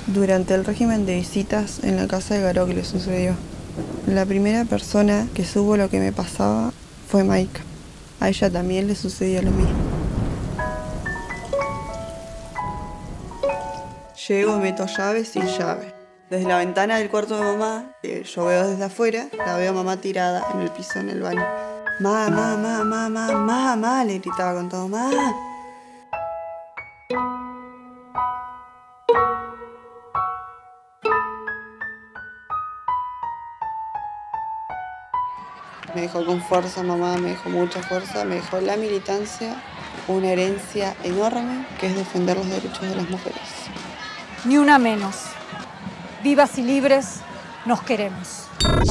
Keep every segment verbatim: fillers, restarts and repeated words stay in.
Durante el régimen de visitas en la casa de Garocles sucedió. La primera persona que supo lo que me pasaba fue Maika. A ella también le sucedió lo mismo. Llego, meto llave sin llave. Desde la ventana del cuarto de mamá, que yo veo desde afuera, la veo a mamá tirada en el piso en el baño. Ma, ma, ma, ma, ma, ma, ma, le gritaba con todo, ma. Me dejó con fuerza mamá, me dejó mucha fuerza, me dejó la militancia, una herencia enorme que es defender los derechos de las mujeres. Ni una menos. Vivas y libres, nos queremos.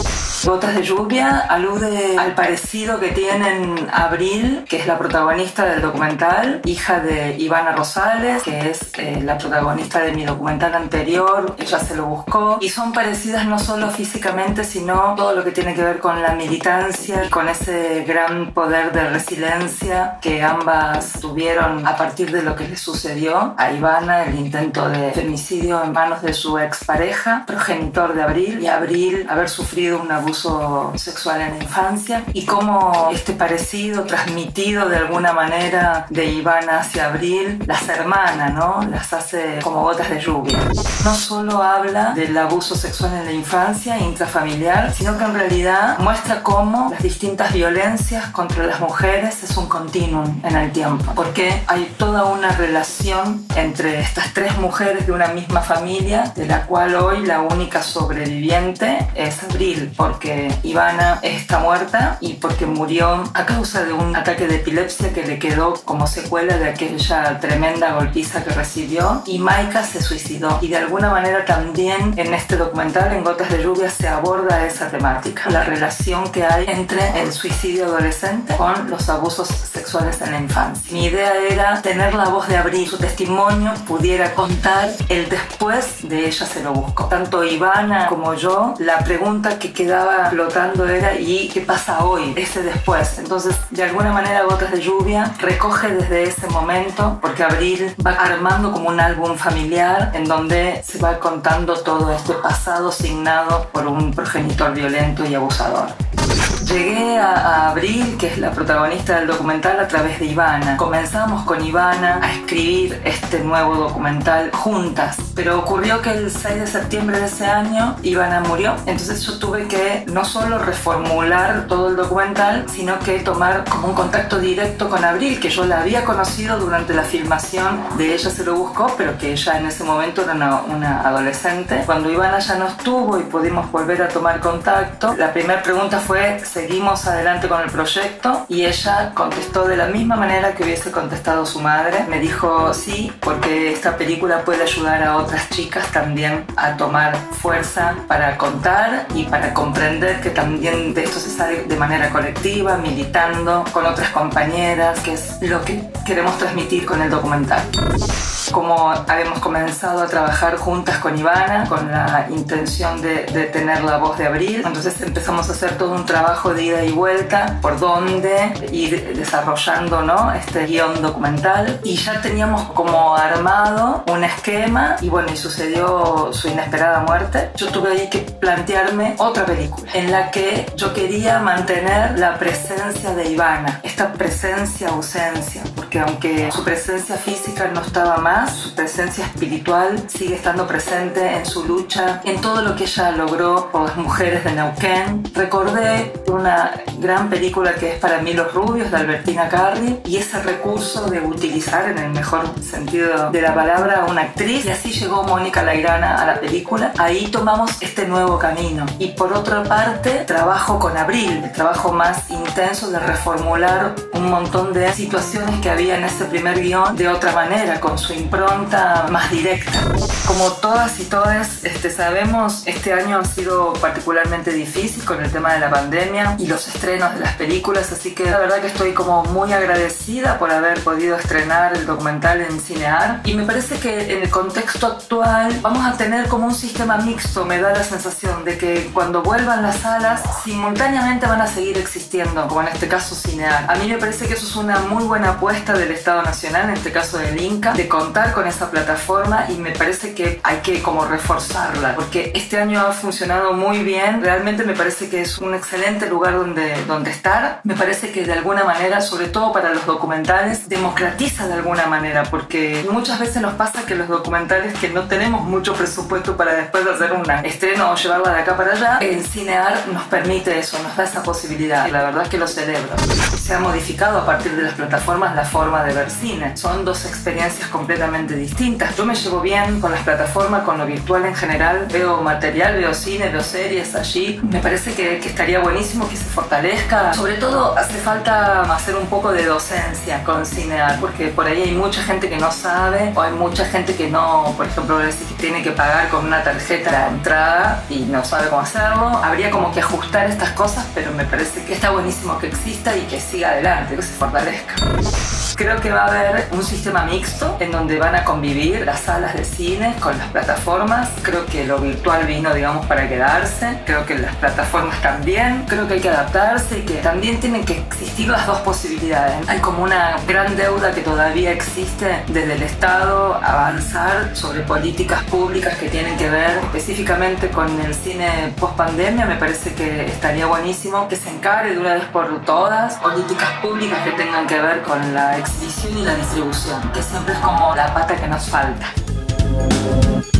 Gotas de lluvia alude al parecido que tienen Abril, que es la protagonista del documental, hija de Ivana Rosales, que es eh, la protagonista de mi documental anterior, Ella se lo buscó, y son parecidas no solo físicamente, sino todo lo que tiene que ver con la militancia y con ese gran poder de resiliencia que ambas tuvieron a partir de lo que les sucedió a Ivana, el intento de femicidio en manos de su expareja, progenitor de Abril, y Abril haber sufrido un abuso sexual en la infancia, y cómo este parecido transmitido de alguna manera de Ivana hacia Abril las hermana, ¿no? Las hace como gotas de lluvia. No solo habla del abuso sexual en la infancia intrafamiliar, sino que en realidad muestra cómo las distintas violencias contra las mujeres es un continuum en el tiempo, porque hay toda una relación entre estas tres mujeres de una misma familia, de la cual hoy la única sobreviviente es Abril, porque Ivana está muerta y porque murió a causa de un ataque de epilepsia que le quedó como secuela de aquella tremenda golpiza que recibió, y Maika se suicidó. Y de alguna manera también en este documental, en Gotas de Lluvia, se aborda esa temática, la relación que hay entre el suicidio adolescente con los abusos sexuales en la infancia. Mi idea era tener la voz de Abril, su testimonio pudiera contar el después de Ella se lo buscó. Tanto Ivana como yo, la pregunta que quedaba flotando era ¿y qué pasa hoy? Ese después. Entonces, de alguna manera, Gotas de Lluvia recoge desde ese momento, porque Abril va armando como un álbum familiar en donde se va contando todo este pasado signado por un progenitor violento y abusador. Llegué a, a Abril, que es la protagonista del documental, a través de Ivana. Comenzamos con Ivana a escribir este nuevo documental juntas, pero ocurrió que el seis de septiembre de ese año Ivana murió, entonces yo tuve que no solo reformular todo el documental, sino que tomar como un contacto directo con Abril, que yo la había conocido durante la filmación de Ella se lo buscó, pero que ella en ese momento era una, una adolescente. Cuando Ivana ya no estuvo y pudimos volver a tomar contacto, la primera pregunta fue ¿seguimos adelante con el proyecto? Y ella contestó de la misma manera que hubiese contestado su madre. Me dijo sí, porque esta película puede ayudar a otras chicas también a tomar fuerza para contar y para comprender que también de esto se sale de manera colectiva, militando con otras compañeras, que es lo que queremos transmitir con el documental. Como habíamos comenzado a trabajar juntas con Ivana, con la intención de, de tener la voz de Abril, entonces empezamos a hacer todo un trabajo de ida y vuelta por dónde ir desarrollando, ¿no?, este guión documental, y ya teníamos como armado un esquema, y bueno, y sucedió su inesperada muerte. Yo tuve ahí que plantearme otra película en la que yo quería mantener la presencia de Ivana, esta presencia-ausencia, porque aunque su presencia física no estaba más, su presencia espiritual sigue estando presente en su lucha, en todo lo que ella logró por las mujeres de Neuquén. Recordé una gran película que es para mí Los Rubios, de Albertina Carri, y ese recurso de utilizar en el mejor sentido de la palabra a una actriz, y así llegó Mónica Lairana a la película. Ahí tomamos este nuevo camino. Y por otra parte, trabajo con Abril, el trabajo más intenso de reformular un montón de situaciones que había en ese primer guión de otra manera, con su impronta más directa. Como todas y todos este, sabemos, este año ha sido particularmente difícil con el tema de la pandemia y los estrenos de las películas, así que la verdad que estoy como muy agradecida por haber podido estrenar el documental en Cinear, y me parece que en el contexto actual vamos a tener como un sistema mixto. Me da la sensación de que cuando vuelvan las salas simultáneamente van a seguir existiendo, como en este caso Cinear. A mí me parece que eso es una muy buena apuesta propuesta del Estado Nacional, en este caso del Inca, de contar con esa plataforma, y me parece que hay que como reforzarla, porque este año ha funcionado muy bien. Realmente me parece que es un excelente lugar donde, donde estar. Me parece que de alguna manera, sobre todo para los documentales, democratiza de alguna manera, porque muchas veces nos pasa que los documentales que no tenemos mucho presupuesto para después hacer un estreno o llevarla de acá para allá, en Cinear nos permite eso, nos da esa posibilidad, y la verdad es que lo celebro. Se ha modificado a partir de las plataformas la forma de ver cine. Son dos experiencias completamente distintas. Yo me llevo bien con las plataformas, con lo virtual en general. Veo material, veo cine, veo series allí. Me parece que, que estaría buenísimo que se fortalezca. Sobre todo hace falta hacer un poco de docencia con Cinear, porque por ahí hay mucha gente que no sabe, o hay mucha gente que no, por ejemplo, que tiene que pagar con una tarjeta la entrada y no sabe cómo hacerlo. Habría como que ajustar estas cosas, pero me parece que está buenísimo que exista y que siga adelante, que se fortalezca. Creo que va a haber un sistema mixto en donde van a convivir las salas de cine con las plataformas. Creo que lo virtual vino, digamos, para quedarse. Creo que las plataformas también. Creo que hay que adaptarse y que también tienen que existir las dos posibilidades. Hay como una gran deuda que todavía existe desde el Estado, avanzar sobre políticas públicas que tienen que ver específicamente con el cine post-pandemia. Me parece que estaría buenísimo que se encare de una vez por todas políticas públicas que tengan que ver con la exhibición y la distribución, que siempre es como la pata que nos falta.